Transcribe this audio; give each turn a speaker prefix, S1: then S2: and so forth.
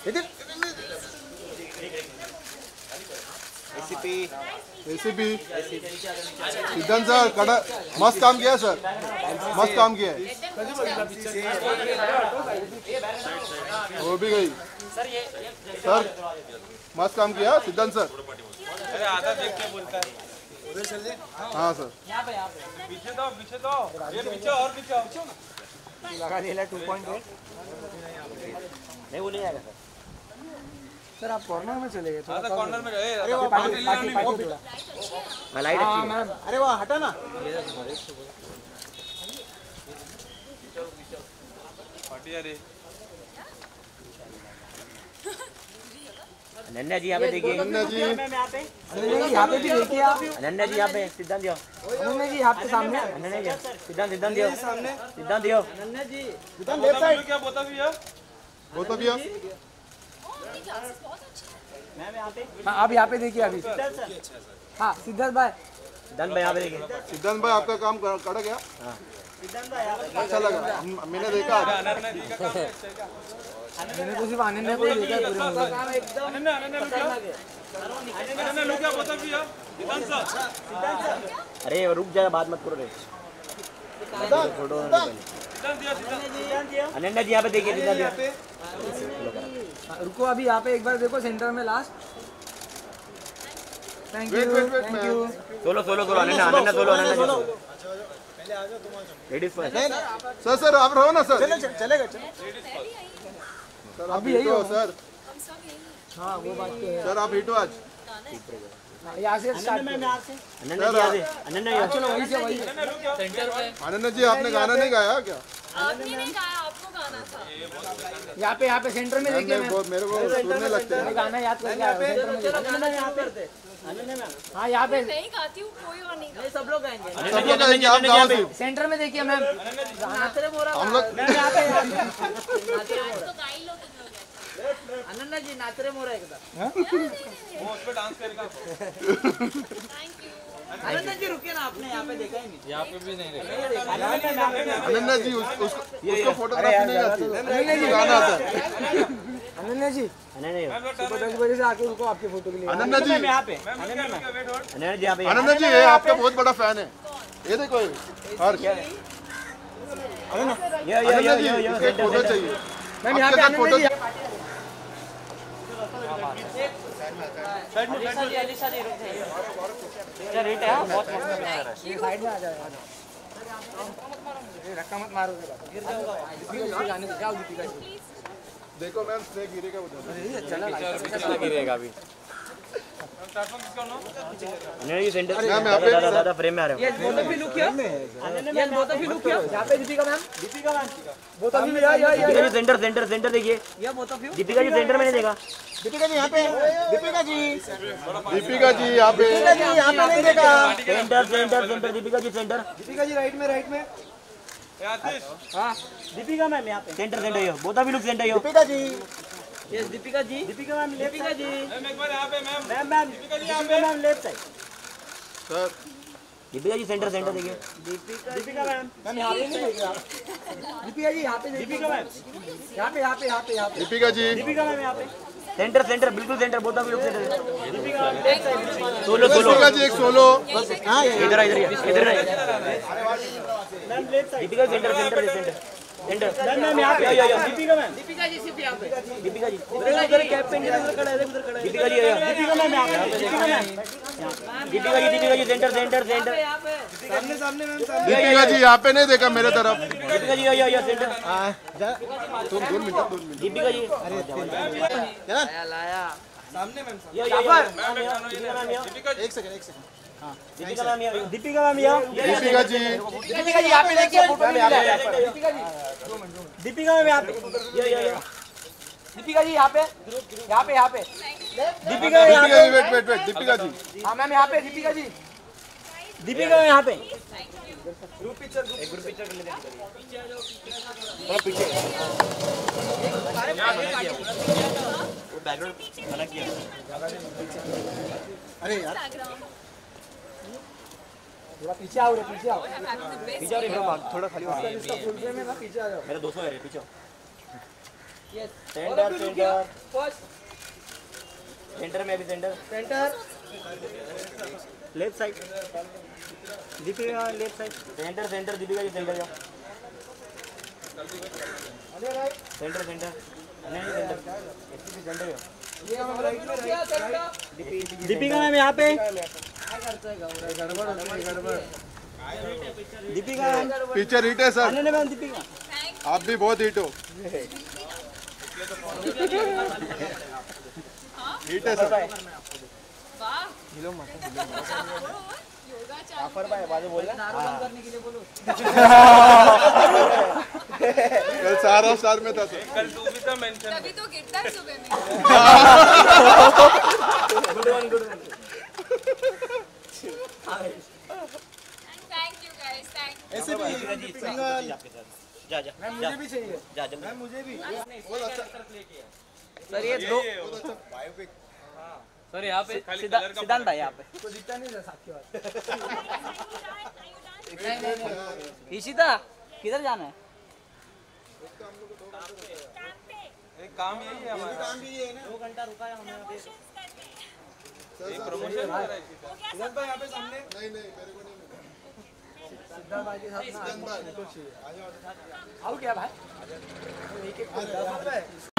S1: ACP सिद्धांत sir कड़ा मस्त काम किया सर, मस्त काम किया है। वो भी गई सर, मस्त काम किया सिद्धांत सर।
S2: अरे आधा देख के बोलता है।
S1: हाँ सर,
S2: पीछे दो ये पीछे और पीछे
S3: लगा दिया 2.8 नहीं वो नहीं आएगा सर आप कॉर्नर में चले गए
S2: थोड़ा कॉर्नर में।
S3: अरे वो पार्टी लाइट अच्छी है। अरे वो हटा ना
S2: पार्टी। अरे
S3: अनन्या जी यहाँ पे देखिए,
S1: अनन्या जी
S3: यहाँ पे भी देखिए आप। अनन्या जी यहाँ पे, सिद्धांत दियो। अनन्या जी आपके सामने, अनन्या जी सिद्धांत दियो, सिद्धांत दियो। अनन्या जी सिद्धांत लेफ्ट साइड
S2: क्या बोता भी है
S3: मैम यहाँ पे। हाँ आप यहाँ पे देखिए अभी। हाँ सिद्धांत भाई यहाँ पे देखिए।
S1: सिद्धांत भाई आपका काम कड़ा गया, अच्छा लगा, मैंने देखा।
S3: मैंने तो सिर्फ अनन्या को ही देखा पूरे मूवी में।
S2: अनन्या लोग क्या बोता भी है सिद्धांत सर।
S3: अरे रुक जा, बात मत करो रे। अनन्या जी यहाँ पे देखिए, सिद्धांत दियो। रुको अभी यहाँ पे एक बार देखो सेंटर में last. Thank you thank you. Solo Ananya solo. Ladies first
S1: sir आप रहो ना सर।
S3: चलेगा
S1: सर अभी यही हो सर।
S3: हाँ वो बात तो है
S1: सर आप हिटो आज।
S3: यहाँ से स्टार्ट। अनन्या चलो वही से वही सेंटर में।
S1: अनन्या जी आपने गाना नहीं गाया क्या?
S4: आपने नहीं गाया, आपको गाना था।
S3: यहाँ पे सेंटर में देखिए।
S1: मेरे को सुनने लगते हैं
S3: गाना याद करके यहाँ पे। हाँ यहाँ पे
S4: नहीं गाती हूँ, कोई और नहीं गाता।
S3: सब लोग गाएंगे।
S1: सब लोग गाएंगे, आप गाओ सिर्फ।
S3: सेंटर में देखिए मैम।
S1: हम लोग
S4: आज तो गा ही लो तुम लोग।
S3: अनन्या जी नाच रहे मोरा एकदम।
S2: वो उस पे डांस करेगा।
S4: Thank you.
S3: अनन्या जी रुकिए ना, आपने यहाँ पे देखा ही नहीं।
S2: यहाँ पे भी नहीं देखा।
S1: अनन्या जी उसको फोटोग्राफी नहीं आती, गाना आता है।
S3: अनन्या जी सुबह 10 बजे से आके रुको आपके फोटो के लिए।
S1: अनन्या जी,
S3: यहाँ पे
S1: अनन्या जी ये आपका बहुत बड़ा फैन है, ये देखो हर क्या अनन्या जी एक फोटो चाहिए
S3: मैम यहाँ पे।
S1: फोटो
S3: क्या रेट है? बहुत साइड में आ जाएगा। धक्का मत मारो, गिर जाओगा। जाने दो, जाओ दीपिका जी।
S1: देखो मैम स्नेक गिरेगा उधर।
S3: चला गिरेगा अभी। नहीं सेंटर
S1: मैम यहाँ पे
S3: दादा फ्रेम में आ रहे हो। ये both of you look here. ये both of you look here. यहाँ पे Deepika ma'am both of you. Deepika ji centre देखिए। ये both of you. Deepika ji centre में नहीं देखा। दीपिका जी यहाँ पे। दीपिका जी
S1: यहाँ पे
S3: नहीं देखा। Centre Deepika ji centre. Deepika ji right में। हाँ दीपिका मैम यहाँ पे सेंटर यो। Both of you look centre यो। Deepika ji yes Deepika ma'am left side.
S2: Ma'am एक बार यहाँ पे ma'am
S3: Deepika ji ma'am left side.
S1: Sir
S3: Deepika ji centre देखिए। दीपिका मैम यहाँ पे नहीं देखिए आप। दीपिका जी यहाँ पे। दीपिका मैम यहाँ पे।
S1: दीपिका जी
S3: मैम यहाँ पे सेंटर बिल्कुल centre. Both of you look centre. Solo
S1: Deepika ji एक सोलो।
S3: इधर ma'am left side. Deepika centre ma'am यहाँ पे। दीपिका जी सिर्फ यहाँ पे। दीपिका जी उधर कैप पे उधर खड़ा है। दीपिका जी मैम यहाँ पे। दीपिका जी सेंटर सामने मैम।
S1: दीपिका जी यहाँ पे नहीं देखा मेरे तरफ।
S3: दीपिका जी सेंटर।
S1: तुम 2 मिनट।
S3: दीपिका जी लाया सामने मैम।
S1: एक सेकंड
S3: दीपिका मैम यहाँ।
S1: दीपिका जी
S3: यहाँ पे देखिए। दीपिका मैम यहाँ पे। दीपिका जी यहाँ पे। दीपिका
S1: वेट दीपिका जी।
S3: हाँ मैम यहाँ पे। दीपिका यहाँ पे। ग्रुप पिक्चर कर लेते हैं। थोड़ा पीछे वो बैकग्राउंड अलग किया। अरे यार थोड़ा पीछे आओ रे। थोड़ा खाली। मेरा 200 है रे, पीछे आओ। सेंटर सेंटर सेंटर में भी centre left side Deepika left side centre centre Deepika ji centre जाओ सेंटर सेंटर नहीं सेंटर सेंटर जाओ दीपिका मैम यहाँ पे दीपिका
S1: पिक्चर हिट है सर।
S3: मैम दीपिका
S1: आप भी बहुत हिट हो। हिट है सर।
S4: वाह योगा चालू
S3: बाजू बोल
S1: कल सारा स्टार में था सर।
S2: कल तू भी था मेंशन
S4: तभी तो गिरता है सुबह में
S3: good one
S4: thank you guys thank
S1: ऐसे भी
S3: जा जा मुझे भी चाहिए जा जल्दी मुझे भी सर ये दो
S2: सर यहाँ पे खाली कलर का
S3: सिद्धांत भाई यहाँ पे ईशिता किधर जाना है
S2: एक काम यही है हमारा।
S3: 2 घंटा रुका है हमने
S2: एक प्रमोशन हो रहा है इसी का।
S1: नहीं नहीं मेरे को नहीं मिला।
S3: सिद्धांत भाई के साथ
S1: सिद्धांत भाई
S3: आओ क्या भाई